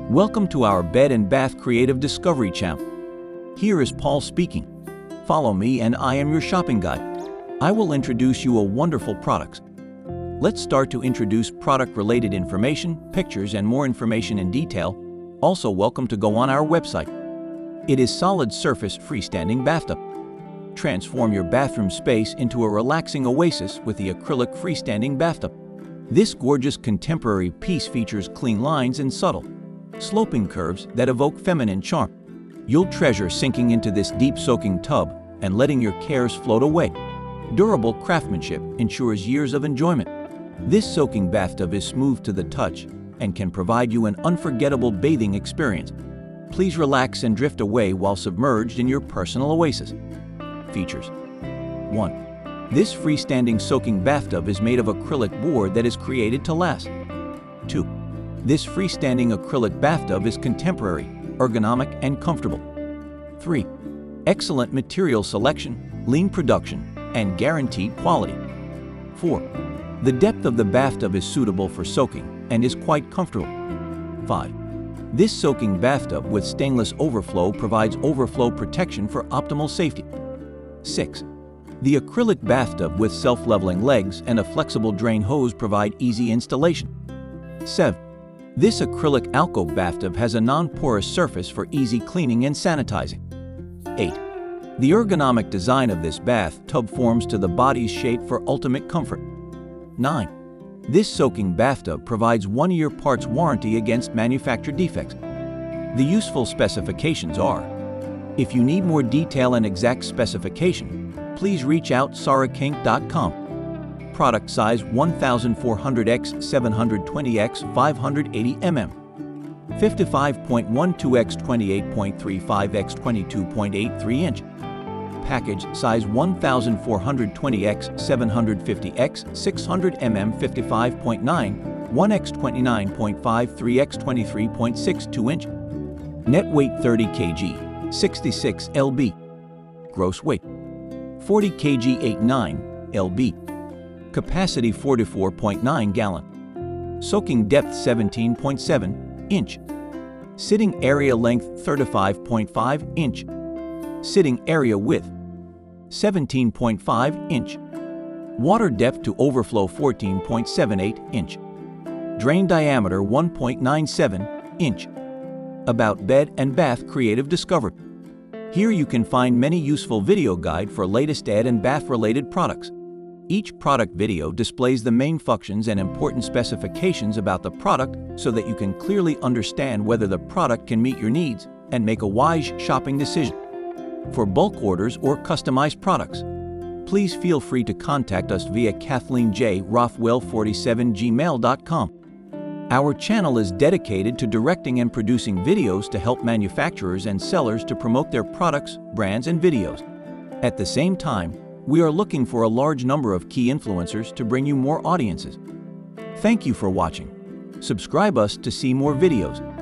Welcome to our Bed and Bath Creative Discovery channel. Here is Paul speaking. Follow me and I am your shopping guide. I will introduce you a wonderful products. Let's start to introduce product-related information, pictures, and more information in detail. Also welcome to go on our website. It is solid surface freestanding bathtub. Transform your bathroom space into a relaxing oasis with the acrylic freestanding bathtub. This gorgeous contemporary piece features clean lines and subtle, sloping curves that evoke feminine charm. You'll treasure sinking into this deep soaking tub and letting your cares float away. Durable craftsmanship ensures years of enjoyment. This soaking bathtub is smooth to the touch and can provide you an unforgettable bathing experience. Please relax and drift away while submerged in your personal oasis. Features: 1. This freestanding soaking bathtub is made of acrylic board that is created to last. 2. This freestanding acrylic bathtub is contemporary, ergonomic, and comfortable. 3. Excellent material selection, lean production, and guaranteed quality. 4. The depth of the bathtub is suitable for soaking and is quite comfortable. 5. This soaking bathtub with stainless overflow provides overflow protection for optimal safety. 6. The acrylic bathtub with self-leveling legs and a flexible drain hose provide easy installation. 7. This acrylic alcove bathtub has a non-porous surface for easy cleaning and sanitizing. 8. The ergonomic design of this bathtub forms to the body's shape for ultimate comfort. 9. This soaking bathtub provides 1-year parts warranty against manufacturer defects. The useful specifications are: if you need more detail and exact specification, please reach out sarakink.com. Product size 1400x 720x 580 mm, 55.12x 28.35x 22.83 inch. Package size 1420x 750x 600 mm 55.9, 1x 29.53x 23.62 inch. Net weight 30 kg, 66 lb. Gross weight 40 kg 89 lb. Capacity 44.9 gallon. Soaking depth 17.7 inch. Sitting area length 35.5 inch. Sitting area width 17.5 inch. Water depth to overflow 14.78 inch. Drain diameter 1.97 inch. About Bed and Bath Creative Discovery. Here you can find many useful video guide for latest bed and bath related products. Each product video displays the main functions and important specifications about the product so that you can clearly understand whether the product can meet your needs and make a wise shopping decision. For bulk orders or customized products, please feel free to contact us via KathleenJRothwell47gmail.com. Our channel is dedicated to directing and producing videos to help manufacturers and sellers to promote their products, brands, and videos. At the same time, we are looking for a large number of key influencers to bring you more audiences. Thank you for watching. Subscribe us to see more videos.